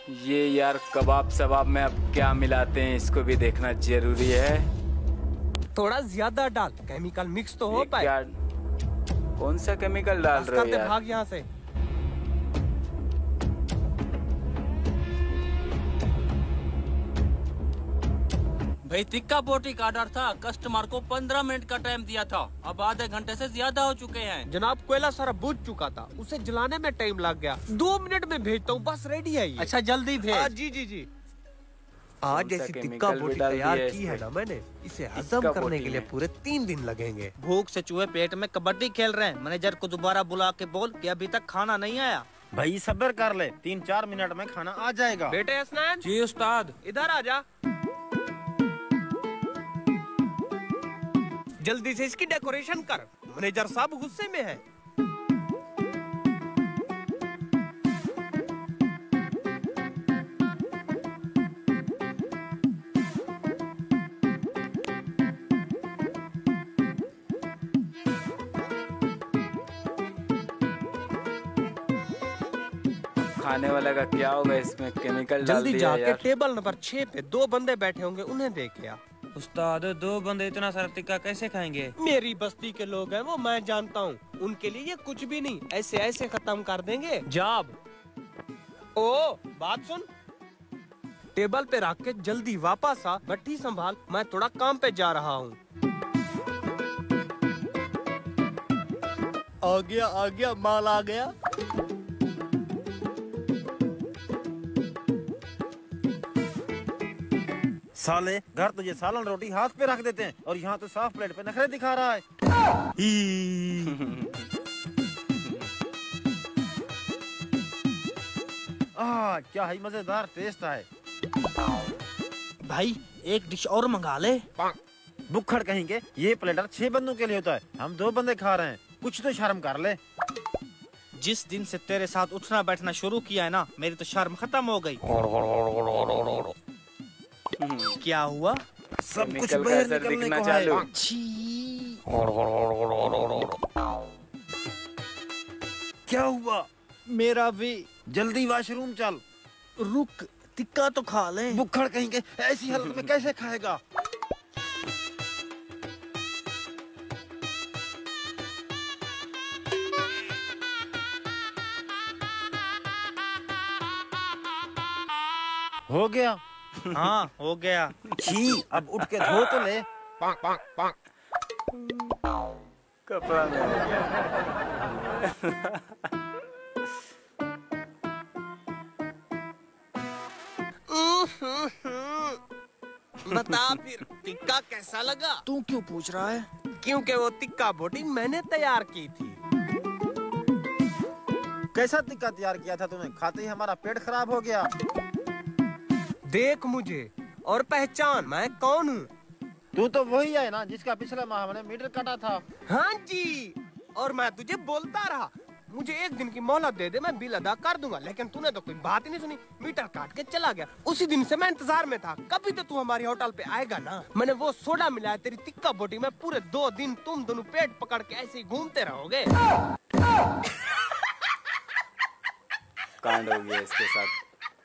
ये यार कबाब सबाब में अब क्या मिलाते हैं इसको भी देखना जरूरी है। थोड़ा ज्यादा डाल, केमिकल मिक्स तो हो पाए। कौन सा केमिकल डाल रहे हो यार? भाग यहाँ से। भाई तिक्का बोटी का ऑर्डर था, कस्टमर को 15 मिनट का टाइम दिया था, अब आधे घंटे से ज्यादा हो चुके हैं। जनाब कोयला सारा बुझ चुका था, उसे जलाने में टाइम लग गया। 2 मिनट में भेजता हूँ, बस रेडी है ये। अच्छा जल्दी भेज। जी जी जी। आज जैसी तिक्का बोटी तैयार की है ना मैंने, इसे हजम करने के लिए पूरे 3 दिन लगेंगे। भूख से चूहे पेट में कबड्डी खेल रहे हैं। मैनेजर को दोबारा बुला के बोल कि अभी तक खाना नहीं आया। भाई सब्र कर ले, 3-4 मिनट में खाना आ जाएगा। बेटे हसनैन। जी उस्ताद। इधर आ जा। जल्दी से इसकी डेकोरेशन कर, मैनेजर साहब गुस्से में है। खाने वाले का क्या होगा इसमें, केमिकल डाल जल्दी दिया जाके यार। टेबल नंबर 6 पे 2 बंदे बैठे होंगे, उन्हें देखे आ। उस्ताद 2 बंदे इतना सारा टिक्का कैसे खाएंगे? मेरी बस्ती के लोग हैं वो, मैं जानता हूँ। उनके लिए ये कुछ भी नहीं, ऐसे ऐसे खत्म कर देंगे। जाब। ओ बात सुन, टेबल पे रख के जल्दी वापस आ, भट्टी संभाल, मैं थोड़ा काम पे जा रहा हूँ। आ गया माल आ गया। साले घर तुझे सालन रोटी हाथ पे रख देते हैं और यहाँ तो साफ प्लेट पे नखरे दिखा रहा है। क्या ही मजेदार टेस्ट है। भाई एक डिश और मंगा ले। बुक्खड़ कहेंगे, ये प्लेटर 6 बंदों के लिए होता है, हम 2 बंदे खा रहे हैं, कुछ तो शर्म कर ले। जिस दिन से तेरे साथ उठना बैठना शुरू किया है ना, मेरी तो शर्म खत्म हो गई। क्या हुआ? सब कुछ बाहर निकलने को है। क्या हुआ? मेरा भी। जल्दी वॉशरूम चल। रुक, टिक्का तो खा ले। बुक्खड़ कहेंगे, ऐसी हालत में कैसे खाएगा? हो गया? हाँ हो गया। छी, अब उठ के धो तो ले। कपड़ा में बता फिर टिक्का कैसा लगा? तू क्यों पूछ रहा है? क्योंकि वो टिक्का बोटी मैंने तैयार की थी। कैसा टिक्का तैयार किया था तूने? खाते ही हमारा पेट खराब हो गया। देख मुझे और पहचान, मैं कौन हूँ? तू तो वही है ना जिसका पिछले माह हमने मीटर काटा था। हाँ जी, और मैं तुझे बोलता रहा मुझे 1 दिन की मोहलत दे दे, मैं बिल अदा कर दूंगा, लेकिन तूने तो कोई बात ही नहीं सुनी, मीटर काट के चला गया। उसी दिन से मैं इंतजार में था, कभी तो तू हमारी होटल पे आएगा ना। मैंने वो सोडा मिलाया तेरी टिक्का बोटी में, पूरे 2 दिन तुम दोनों पेट पकड़ के ऐसे ही घूमते रहोगे। कांड हो गया इसके साथ।